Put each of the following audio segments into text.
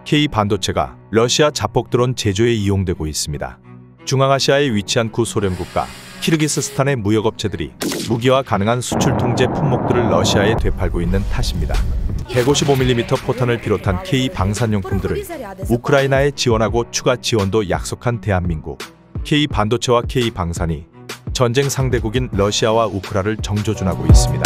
K 반도체가 러시아 자폭 드론 제조에 이용되고 있습니다. 중앙아시아에 위치한 구소련 국가 키르기스스탄의 무역업체들이 무기화 가능한 수출 통제 품목들을 러시아에 되팔고 있는 탓입니다. 155mm 포탄을 비롯한 K 방산용품들을 우크라이나에 지원하고 추가 지원도 약속한 대한민국. K 반도체와 K 방산이 전쟁 상대국인 러시아와 우크라를 정조준하고 있습니다.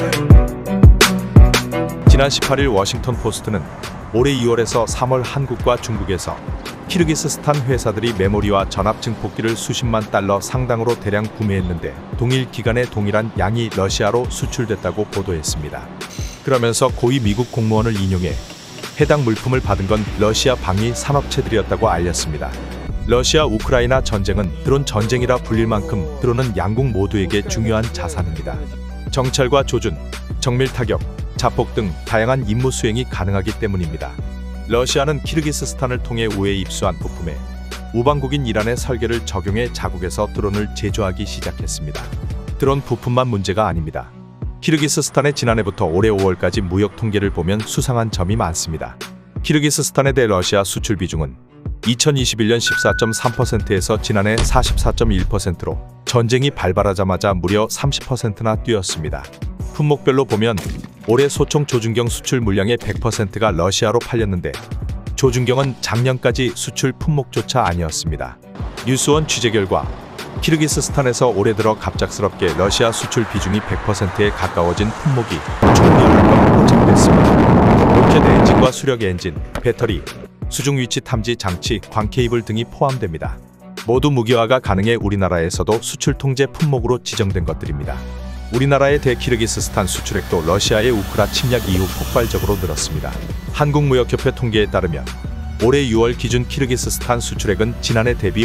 지난 18일 워싱턴 포스트는 올해 2월에서 3월 한국과 중국에서 키르기스스탄 회사들이 메모리와 전압 증폭기를 수십만 달러 상당으로 대량 구매했는데 동일 기간에 동일한 양이 러시아로 수출됐다고 보도했습니다. 그러면서 고위 미국 공무원을 인용해 해당 물품을 받은 건 러시아 방위 산업체들이었다고 알렸습니다. 러시아 우크라이나 전쟁은 드론 전쟁이라 불릴 만큼 드론은 양국 모두에게 중요한 자산입니다. 정찰과 조준, 정밀 타격, 자폭 등 다양한 임무 수행이 가능하기 때문입니다. 러시아는 키르기스스탄을 통해 우에 입수한 부품에 우방국인 이란의 설계를 적용해 자국에서 드론을 제조하기 시작했습니다. 드론 부품만 문제가 아닙니다. 키르기스스탄의 지난해부터 올해 5월까지 무역 통계를 보면 수상한 점이 많습니다. 키르기스스탄에 대해 러시아 수출 비중은 2021년 14.3%에서 지난해 44.1%로 전쟁이 발발하자마자 무려 30%나 뛰었습니다. 품목별로 보면 올해 소총 조준경 수출 물량의 100%가 러시아로 팔렸는데 조준경은 작년까지 수출 품목조차 아니었습니다. 뉴스원 취재 결과 키르기스스탄에서 올해 들어 갑작스럽게 러시아 수출 비중이 100%에 가까워진 품목이 총 10건 포착됐습니다. 로켓 엔진과 수력 엔진, 배터리, 수중 위치 탐지 장치, 광 케이블 등이 포함됩니다. 모두 무기화가 가능해 우리나라에서도 수출 통제 품목으로 지정된 것들입니다. 우리나라의 대키르기스스탄 수출액도 러시아의 우크라 침략 이후 폭발적으로 늘었습니다. 한국무역협회 통계에 따르면 올해 6월 기준 키르기스스탄 수출액은 지난해 대비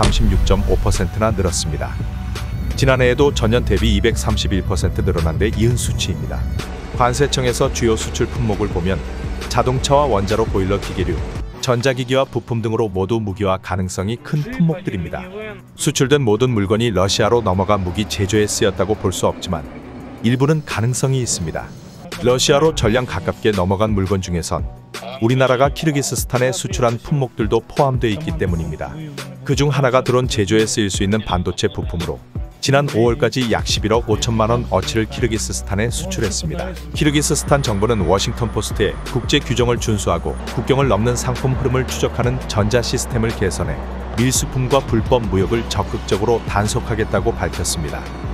536.5%나 늘었습니다. 지난해에도 전년 대비 231% 늘어난 데 이은 수치입니다. 관세청에서 주요 수출 품목을 보면 자동차와 원자로 보일러 기계류, 전자기기와 부품 등으로 모두 무기화 가능성이 큰 품목들입니다. 수출된 모든 물건이 러시아로 넘어가 무기 제조에 쓰였다고 볼 수 없지만 일부는 가능성이 있습니다. 러시아로 전량 가깝게 넘어간 물건 중에선 우리나라가 키르기스스탄에 수출한 품목들도 포함되어 있기 때문입니다. 그중 하나가 드론 제조에 쓰일 수 있는 반도체 부품으로 지난 5월까지 약 11억 5천만 원 어치를 키르기스스탄에 수출했습니다. 키르기스스탄 정부는 워싱턴 포스트에 국제 규정을 준수하고 국경을 넘는 상품 흐름을 추적하는 전자 시스템을 개선해 밀수품과 불법 무역을 적극적으로 단속하겠다고 밝혔습니다.